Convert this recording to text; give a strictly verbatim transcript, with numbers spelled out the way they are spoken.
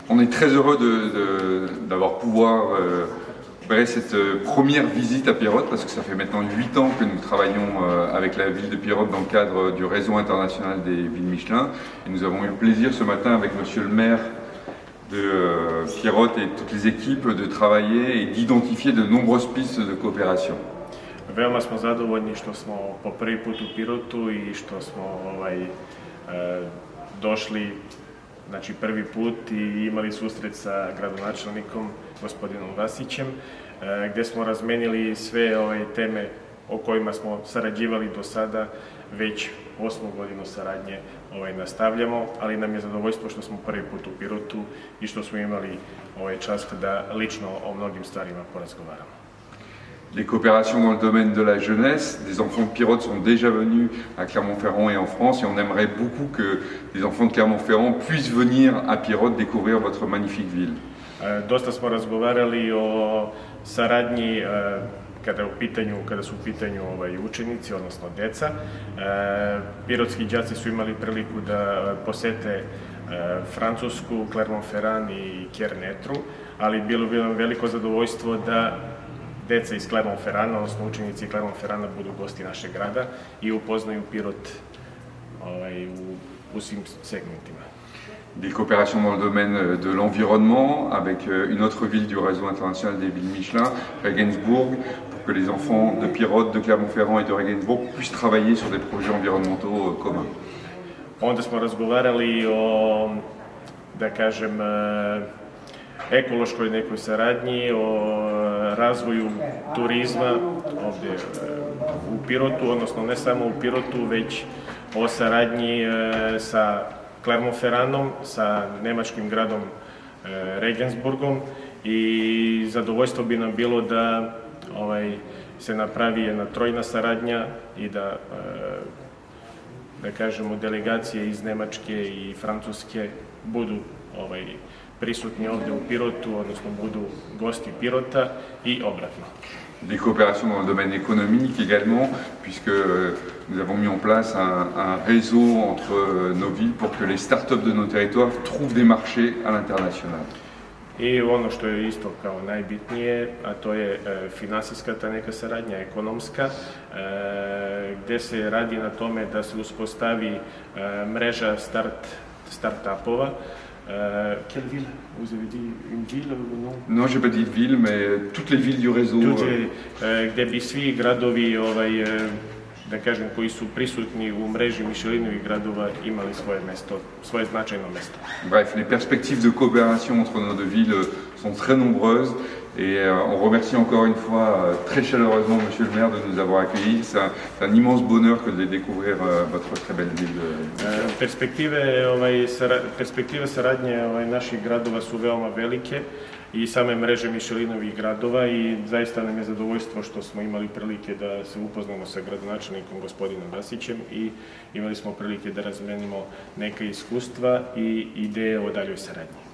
On est très heureux d'avoir pouvoir euh, faire cette euh, première visite à Pirotte, parce que ça fait maintenant huit ans que nous travaillons euh, avec la ville de Pirotte dans le cadre du réseau international des villes Michelin. Et nous avons eu le plaisir ce matin avec monsieur le maire de euh, Pirotte et toutes les équipes de travailler et d'identifier de nombreuses pistes de coopération. Veoma smo zadovoljni što smo po prvi put u Pirotu i što smo ovaj, e, došli znači, prvi put i imali susret sa gradonačelnikom gospodinom Vasićem, e, gdje smo razmenili sve ove teme o kojima smo sarađivali do sada, već osmu godinu saradnje ovaj, nastavljamo, ali nam je zadovoljstvo što smo prvi put u Pirotu i što smo imali ovaj, čast da lično o mnogim stvarima porazgovaramo. Les coopérations dans le domaine de la jeunesse, des enfants de Pirotte sont déjà venus à Clermont-Ferrand et en France, et on aimerait beaucoup que les enfants de Clermont-Ferrand puissent venir à Pirotte découvrir votre magnifique ville. E, dosta smo razgovarali o saradnji e, kada, u pitanju, kada su u pitanju ovaj, učenici, odnosno deca. E, pirotski đaci su imali priliku da posete e, Francusku, Clermont-Ferrand i Kernetru, ali bilo bi nam veliko zadovoljstvo da deca iz Clermont-Ferranda, odnosno učenici Clermont-Ferranda budu gosti našeg grada i upoznaju Pirot ovaj, u, u svim segmentima. Des coopérations dans le domaine de l'environnement avec une autre ville du réseau international des villes Michelin, Regensburg, pour que les enfants de Pirotte, de Clermont-Ferrand et de Regensburg puissent travailler sur des projets environnementaux communs. Onda smo razgovarali o, da kažem, ekološkoj nekoj saradnji, o razvoju turizma ovdje u Pirotu, odnosno ne samo u Pirotu, već o saradnji sa Clermont-Ferrandom, sa nemačkim gradom Regensburgom, i zadovoljstvo bi nam bilo da ovaj, se napravi jedna trojna saradnja i da, da kažemo, delegacije iz Nemačke i Francuske budu ovaj, prisutni ovdje u Pirotu, odnosno budu gosti Pirota i obratno. Des coopérations dans le domaine économique également, puisque euh, nous avons mis en place un, un réseau entre euh, nos villes pour que les start-up de nos territoires trouvent des marchés à l'international. I ono što je isto kao najbitnije, a to je e, finansijska ta neka saradnja, ekonomska, e, gdje se radi na tome da se uspostavi e, mreža start, start-upova. Euh, quelle ville? Vous avez dit une ville ou non? Non, j'ai pas dit de ville, mais toutes les villes du réseau. Toutes les, euh, gdje bi svi gradovi, ovaj, da kažem, koji su prisutni u mreži Michelinovih gradova imali svoje mesto, svoje značajno mesto. Bref, les perspectives de coopération entre nos deux villes sont très nombreuses, et euh, on remercie encore une fois euh, très chaleureusement monsieur le maire de nous avoir accueillis. C'est un, un immense bonheur que de découvrir euh, votre très belle ville. Euh, perspektive, ovaj, sara, perspektive saradnje ovaj, naših gradova su veoma velike i same mreže Michelinovih gradova, i zaista nam je zadovoljstvo što smo imali prilike da se upoznamo sa gradonačelnikom gospodinom Vasićem i imali smo prilike da razmenimo neka iskustva i ideje o daljoj saradnji.